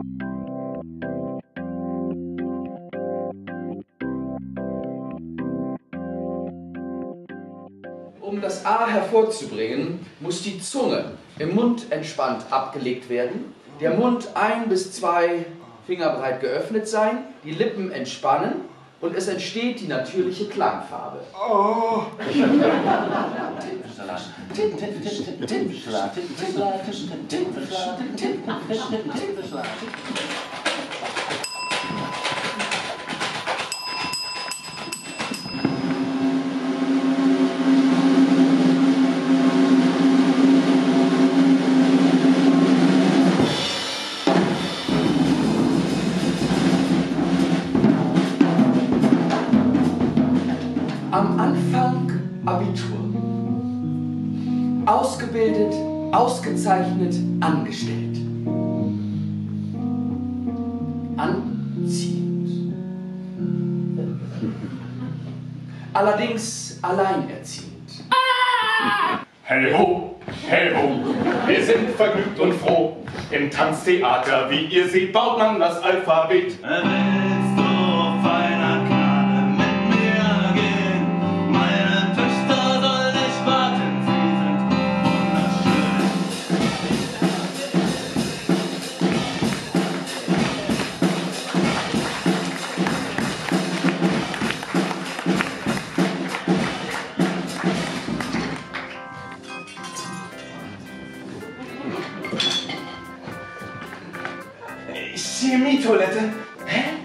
Um das A hervorzubringen, muss die Zunge im Mund entspannt abgelegt werden, der Mund 1 bis 2 Finger breit geöffnet sein, die Lippen entspannen und es entsteht die natürliche Klangfarbe. Oh. Am Anfang Abitur. Ausgebildet, ausgezeichnet, angestellt. Anziehend. Allerdings alleinerziehend. Hey ho, hey ho, wir sind vergnügt und froh. Im Tanztheater, wie ihr seht, baut man das Alphabet. Willst du feiner Knabe mit mir gehen? Meine Töchter soll nicht warten, sie sind wunderschön. Chemietoilette? Hä?